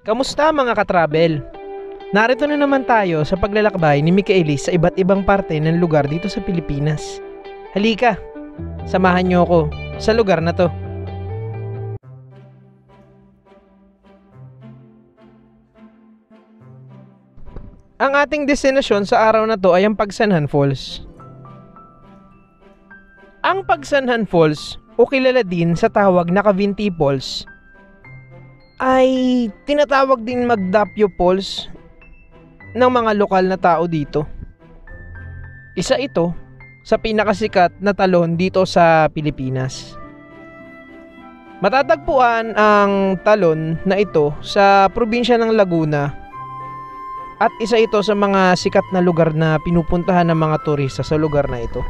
Kamusta mga katravel? Narito na naman tayo sa paglalakbay ni Michaelis sa iba't ibang parte ng lugar dito sa Pilipinas. Halika, samahan niyo ako sa lugar na to. Ang ating destinasyon sa araw na to ay ang Pagsanhan Falls. Ang Pagsanhan Falls o kilala din sa tawag na Cavinti Falls ay tinatawag din Magdapio Falls ng mga lokal na tao dito. Isa ito sa pinakasikat na talon dito sa Pilipinas. Matatagpuan ang talon na ito sa probinsya ng Laguna at isa ito sa mga sikat na lugar na pinupuntahan ng mga turista sa lugar na ito.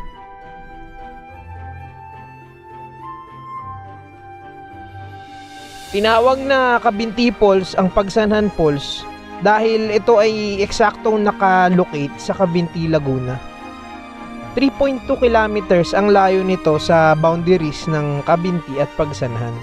Tinawag na Cavinti Falls ang Pagsanhan Falls dahil ito ay eksaktong nakalocate sa Cavinti, Laguna. 3.2 kilometers ang layo nito sa boundaries ng Cavinti at Pagsanhan.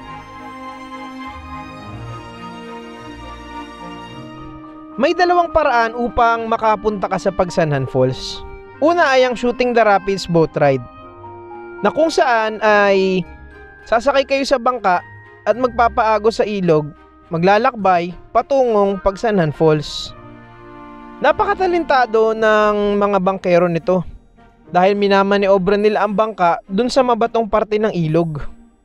May dalawang paraan upang makapunta ka sa Pagsanhan Falls. Una ay ang Shooting the Rapids boat ride, na kung saan ay sasakay kayo sa bangka at magpapaago sa ilog, maglalakbay patungong Pagsanhan Falls. Napakatalentado ng mga bangkero nito dahil minamaniobra nila ang bangka dun sa mabatong parte ng ilog.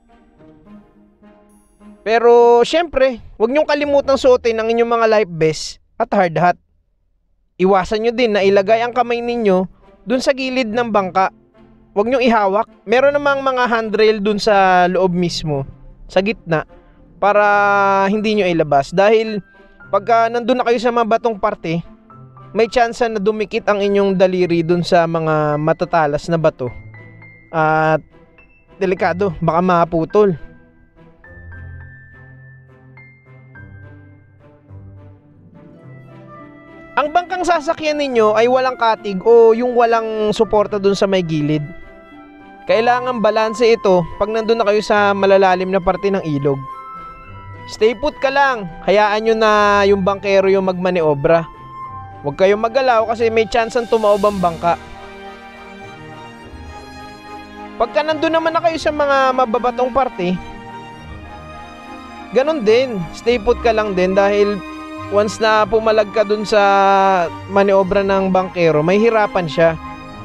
Pero syempre, huwag niyong kalimutang suotin ang inyong mga life vest at hard hat. Iwasan niyo din na ilagay ang kamay ninyo dun sa gilid ng bangka. Huwag niyong ihawak. Meron namang mga handrail dun sa loob mismo, sa gitna, para hindi nyo ilabas. Dahil pagka nandun na kayo sa mabatong parte, may tsansa na dumikit ang inyong daliri dun sa mga matatalas na bato. At delikado, baka maputol. Ang bangkang sasakyan ninyo ay walang katig o yung walang suporta dun sa may gilid. Kailangan balanse ito pag nandun na kayo sa malalalim na parte ng ilog. Stay put ka lang, hayaan nyo na yung bangkero yung magmaniobra. Huwag kayong magalaw kasi may chance ang tumaob ang bangka. Pagka nandun naman na kayo sa mga mababatong parte, ganun din, stay put ka lang din dahil once na pumalag ka dun sa maniobra ng bangkero, may hirapan siya.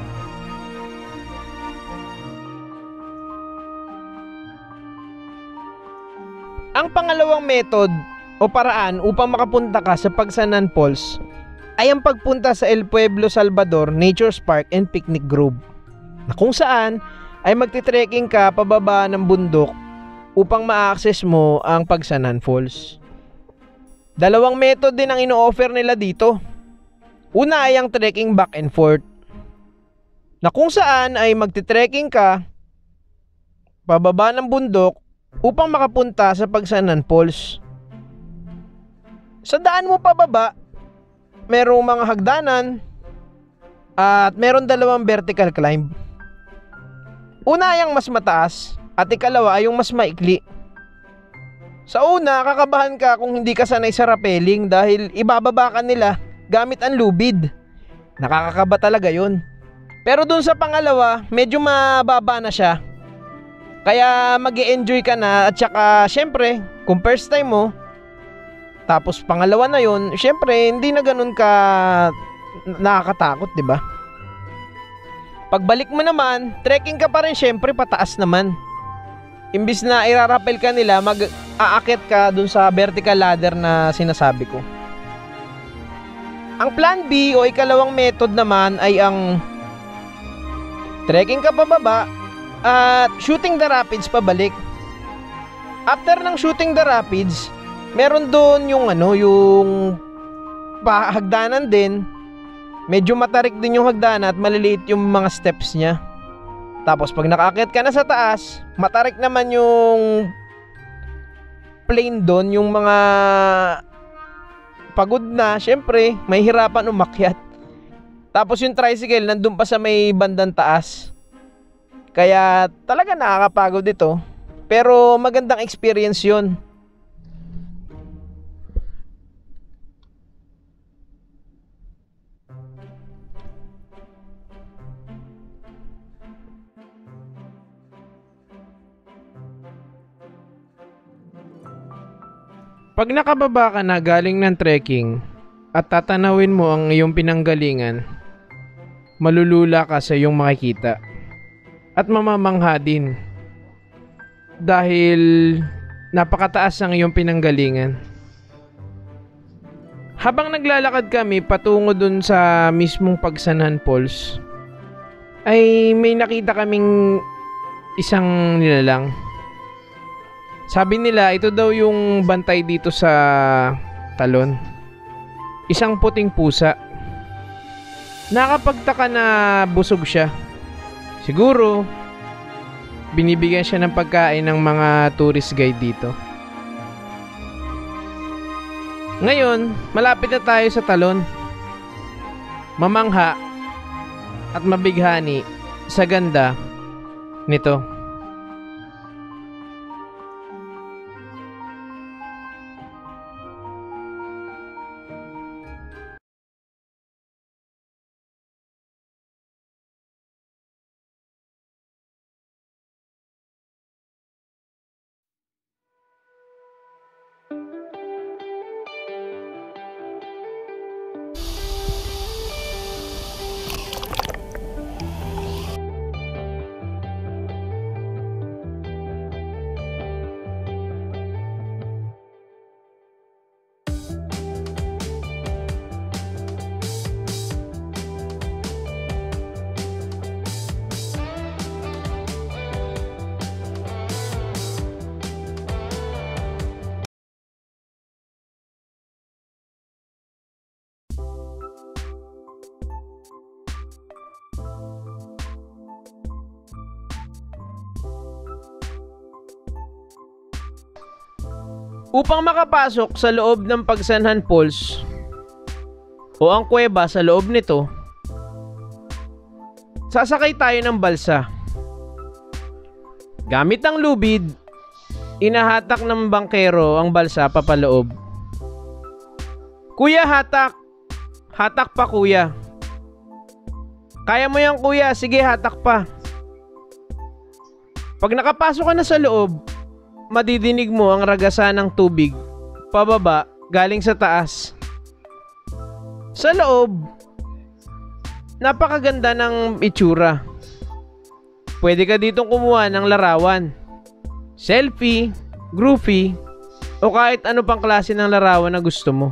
Ang pangalawang method o paraan upang makapunta ka sa Pagsanhan Falls ay ang pagpunta sa El Pueblo Salvador Nature Park and Picnic Grove, na kung saan ay magti-trekking ka pababa ng bundok upang ma-access mo ang Pagsanhan Falls. Dalawang method din ang ino-offer nila dito. Una ay ang trekking back and forth, na kung saan ay magti-trekking ka pababa ng bundok upang makapunta sa Pagsanhan Falls. Sa daan mo pababa, merong mga hagdanan at meron dalawang vertical climb. Una ay ang mas mataas at ikalawa ay yung mas maikli. Sa una, kakabahan ka kung hindi ka sanay sa rappelling dahil ibababa ka nila gamit ang lubid. Nakakakaba talaga yun. Pero dun sa pangalawa, medyo mababa na siya. Kaya mag-e-enjoy ka na at saka syempre, kung first time mo, tapos pangalawa na yun, syempre hindi na ganun ka nakakatakot, di ba? Pagbalik mo naman, trekking ka pa rin syempre pataas naman. Imbis na irarapel ka nila, mag-aakit ka dun sa vertical ladder na sinasabi ko. Ang plan B o ikalawang method naman ay ang trekking ka pababa at shooting the rapids pabalik. After ng shooting the rapids, meron doon yung yung hagdanan din. Medyo matarik din yung hagdanan at maliliit yung mga steps niya. Tapos pag nakaakyat ka na sa taas, matarik naman yung plane doon, yung mga pagod na, syempre, may hirapan umakyat. Tapos yung tricycle nandun pa sa may bandang taas. Kaya talaga nakakapagod ito. Pero magandang experience yun. Pag nakababa ka na galing ng trekking at tatanawin mo ang iyong pinanggalingan, malulula ka sa iyong makikita at mamamangha din dahil napakataas ang iyong pinanggalingan. Habang naglalakad kami patungo dun sa mismong Pagsanhan Falls, ay may nakita kaming isang nilalang. Sabi nila ito daw yung bantay dito sa talon. Isang puting pusa. Nakapagtaka na busog siya. Siguro binibigyan siya ng pagkain ng mga tourist guide dito. Ngayon, malapit na tayo sa talon. Mamangha at mabighani sa ganda nito. Upang makapasok sa loob ng Pagsanhan Falls o ang kuweba sa loob nito, sasakay tayo ng balsa. Gamit ang lubid, inahatak ng bangkero ang balsa papaloob. Kuya, hatak! Hatak pa, kuya. Kaya mo yan, kuya. Sige, hatak pa. Pag nakapasok ka na sa loob, madidinig mo ang ragasan ng tubig pababa galing sa taas. Sa loob, napakaganda ng itsura. Pwede ka ditong kumuha ng larawan, selfie, groupie, o kahit ano pang klase ng larawan na gusto mo.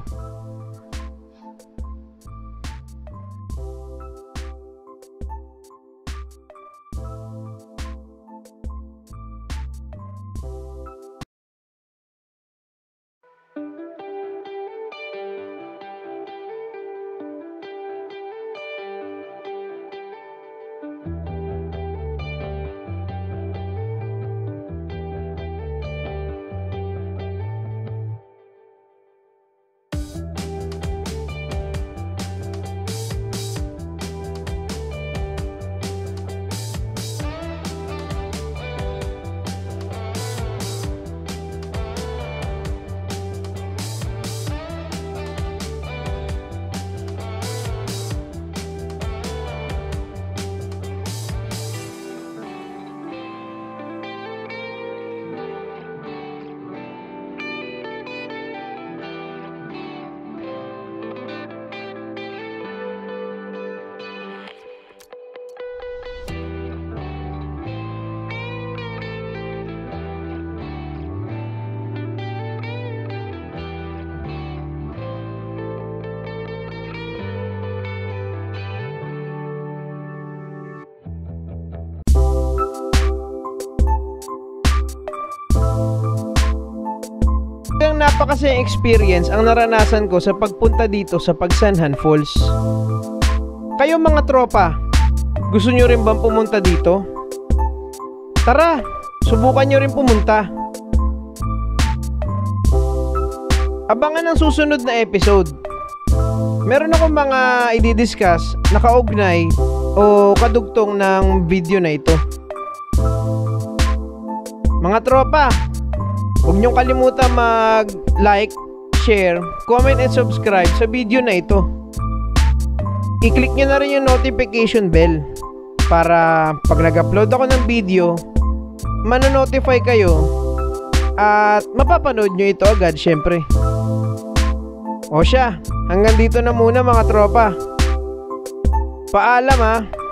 Napakasayang experience ang naranasan ko sa pagpunta dito sa Pagsanhan Falls. Kayo mga tropa, gusto nyo rin bang pumunta dito? Tara, subukan nyo rin pumunta. Abangan ang susunod na episode. Meron akong mga i-discuss na kaugnay o kadugtong ng video na ito. Mga tropa, huwag niyong kalimutan mag-like, share, comment and subscribe sa video na ito. I-click nyo na rin yung notification bell para pag nag-upload ako ng video, manonotify kayo At mapapanood nyo ito agad syempre. O siya, hanggang dito na muna mga tropa. Paalam ha.